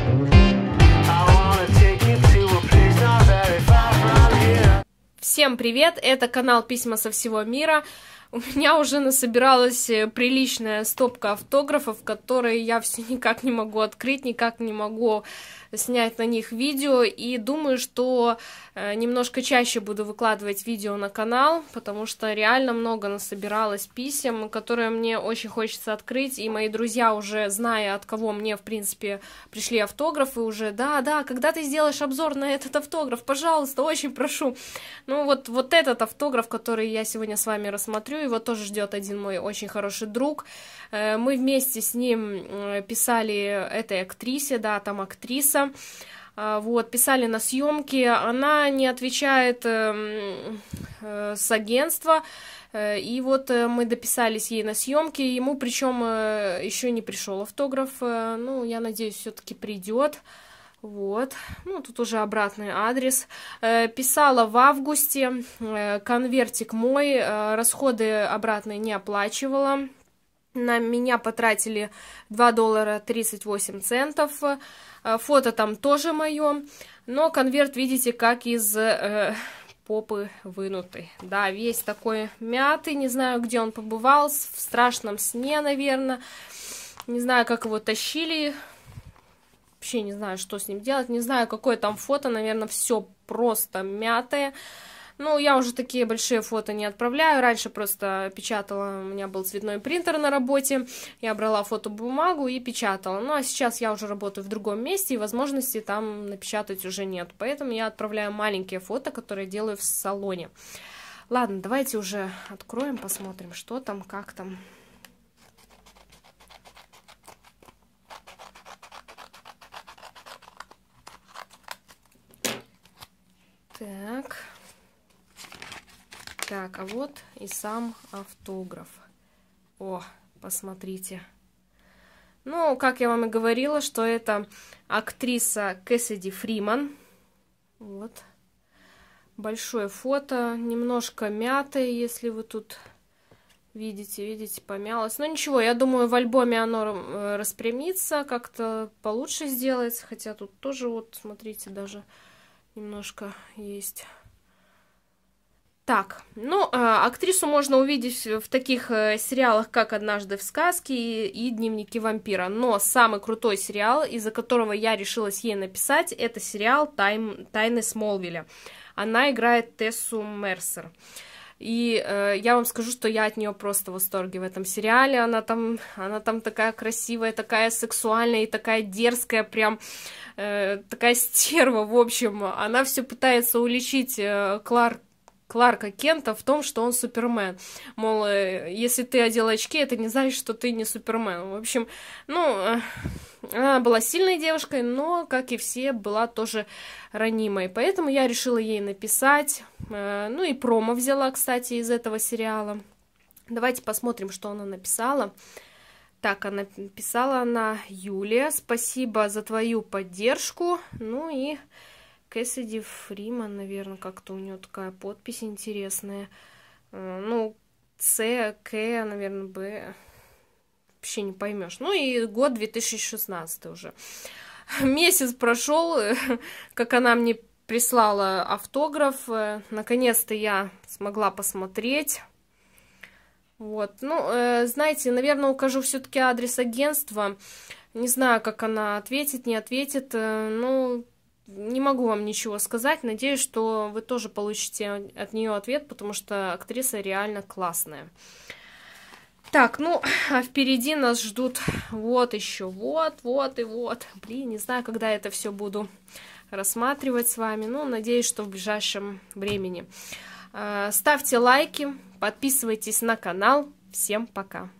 Всем привет! Это канал Письма со всего мира. У меня уже насобиралась приличная стопка автографов, которые я все никак не могу открыть, никак не могу снять на них видео, и думаю, что немножко чаще буду выкладывать видео на канал, потому что реально много насобиралось писем, которые мне очень хочется открыть, и мои друзья, уже зная, от кого мне, в принципе, пришли автографы, уже, да, когда ты сделаешь обзор на этот автограф, пожалуйста, очень прошу. Ну вот этот автограф, который я сегодня с вами рассмотрю, его тоже ждет один мой очень хороший друг. Мы вместе с ним писали этой актрисе, да, там актриса. Вот, писали на съемки, она не отвечает с агентства, и вот мы дописались ей на съемки, ему причем еще не пришел автограф, ну, я надеюсь, все-таки придет. Вот, ну, тут уже обратный адрес. Писала в августе, конвертик мой, расходы обратные не оплачивала. На меня потратили $2.38. Фото там тоже мое, но конверт, видите, как из попы вынутый. Да, весь такой мятый, не знаю, где он побывал, в страшном сне, наверное. Не знаю, как его тащили. Вообще не знаю, что с ним делать. Не знаю, какое там фото, наверное, все просто мятое. Ну, я уже такие большие фото не отправляю. Раньше просто печатала, у меня был цветной принтер на работе. Я брала фотобумагу и печатала. Ну, а сейчас я уже работаю в другом месте, и возможности там напечатать уже нет. Поэтому я отправляю маленькие фото, которые делаю в салоне. Ладно, давайте уже откроем, посмотрим, что там, как там. Так, а вот и сам автограф. О, посмотрите. Ну, как я вам и говорила, что это актриса Кэссиди Фриман. Вот. Большое фото, немножко мятое, если вы тут видите, помялось. Но ничего, я думаю, в альбоме оно распрямится, как-то получше сделается. Хотя тут тоже, вот, смотрите, даже немножко есть. Так, ну, актрису можно увидеть в таких сериалах, как «Однажды в сказке» и «Дневники вампира». Но самый крутой сериал, из-за которого я решилась ей написать, это сериал «Тайны Смолвиля». Она играет Тессу Мерсер. И я вам скажу, что я от нее просто в восторге в этом сериале. Она там такая красивая, такая сексуальная и такая дерзкая, прям такая стерва, в общем. Она все пытается уличить Кларка Кента в том, что он Супермен. Мол, если ты одел очки, это не значит, что ты не Супермен. В общем, ну, она была сильной девушкой, но, как и все, была тоже ранимой. Поэтому я решила ей написать. Ну и промо взяла, кстати, из этого сериала. Давайте посмотрим, что она написала. Так, она написала Юлия, спасибо за твою поддержку. Ну и Кэссиди Фриман, наверное, как-то у нее такая подпись интересная. Ну, С, К, наверное, Б. Вообще не поймешь. Ну и год 2016 уже. Месяц прошел, как она мне прислала автограф. Наконец-то я смогла посмотреть. Вот. Ну, знаете, наверное, укажу все-таки адрес агентства. Не знаю, как она ответит, не ответит. Ну, не могу вам ничего сказать. Надеюсь, что вы тоже получите от нее ответ, потому что актриса реально классная. Так, ну, а впереди нас ждут вот еще, вот. Блин, не знаю, когда это все буду рассматривать с вами. Ну, надеюсь, что в ближайшем времени. Ставьте лайки, подписывайтесь на канал. Всем пока!